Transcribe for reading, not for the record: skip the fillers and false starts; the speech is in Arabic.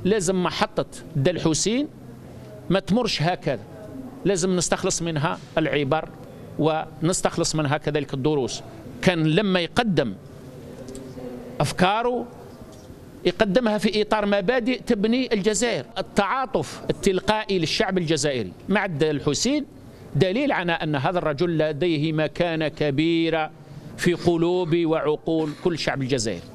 لازم محطة دال حسين ما تمرش هكذا، لازم نستخلص منها العبر ونستخلص منها كذلك الدروس. كان لما يقدم أفكاره يقدمها في إطار مبادئ تبني الجزائر. التعاطف التلقائي للشعب الجزائري مع دال حسين دليل على أن هذا الرجل لديه مكانة كبيرة في قلوب وعقول كل شعب الجزائر.